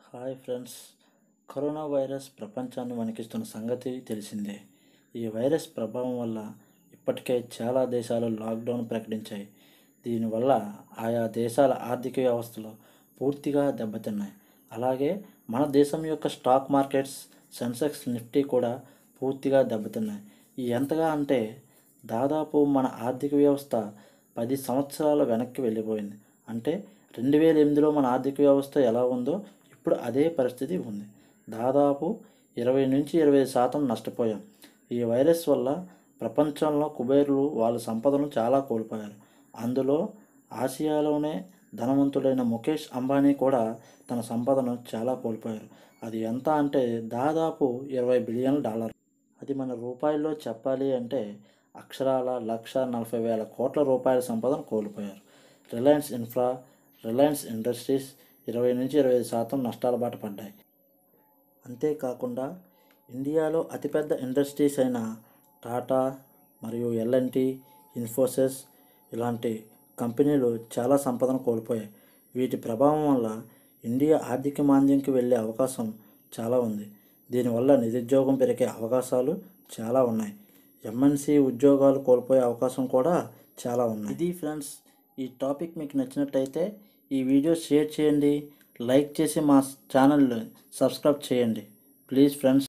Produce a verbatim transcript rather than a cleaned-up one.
Hi friends, corona virus ప్రపంచాన్ని వణికిస్తున్న సంగతి తెలిసిందే. ఈ వైరస్ ప్రభావం వల్ల ఇప్పటికే చాలా దేశాలు లాక్డౌన్ ప్రకటించాయి. దీనివల్ల ఆయా దేశాల ఆర్థిక వ్యవస్థలు పూర్తిగా దెబ్బతిన్నాయి. అలాగే మన దేశం యొక్క స్టాక్ మార్కెట్స్, సెన్సెక్స్, నిఫ్టీ కూడా పూర్తిగా దెబ్బతిన్నాయి. ఈ ఎంతగా అంటే దాదాపు మన ఆర్థిక వ్యవస్థ పది సంవత్సరాల వెనక్కి వెళ్ళిపోయింది. అంటే రెండు వేల ఎనిమిదిలో మన ఆర్థిక వ్యవస్థ ఎలా ఉందో ఇప్పుడు అదే పరిస్థితి ఉంది. దాదాపు ఇరవై నుంచి ఇరవై శాతం నష్టపోయాం. ఈ వైరస్ వల్ల ప్రపంచంలో కుబేరులు వాళ్ళ సంపదను చాలా కోల్పోయారు. అందులో ఆసియాలోనే ధనవంతుడైన ముఖేష్ అంబానీ కూడా తన సంపదను చాలా కోల్పోయారు. అది ఎంత అంటే దాదాపు ఇరవై బిలియన్ డాలర్. అది మన రూపాయల్లో చెప్పాలి అంటే అక్షరాల లక్ష నలభై వేల కోట్ల రూపాయల సంపదను కోల్పోయారు. రిలయన్స్ ఇన్ఫ్రా, రిలయన్స్ ఇండస్ట్రీస్ ఇరవై నుంచి ఇరవై ఐదు శాతం నష్టాల బాట పడ్డాయి. అంతేకాకుండా ఇండియాలో అతిపెద్ద ఇండస్ట్రీస్ అయిన టాటా మరియు ఎల్ అండ్ టీ, ఇన్ఫోసిస్ ఇలాంటి కంపెనీలు చాలా సంపదను కోల్పోయాయి. వీటి ప్రభావం వల్ల ఇండియా ఆర్థిక మాంద్యంకి వెళ్ళే అవకాశం చాలా ఉంది. దీనివల్ల నిరుద్యోగం పెరిగే అవకాశాలు చాలా ఉన్నాయి. ఎంఎన్సి ఉద్యోగాలు కోల్పోయే అవకాశం కూడా చాలా ఉన్నాయి. ఇది ఫ్రెండ్స్, ఈ టాపిక్ మీకు నచ్చినట్టయితే ఈ వీడియో షేర్ చేయండి, లైక్ చేసి మా ఛానల్ సబ్స్క్రైబ్ చేయండి ప్లీజ్ ఫ్రెండ్స్.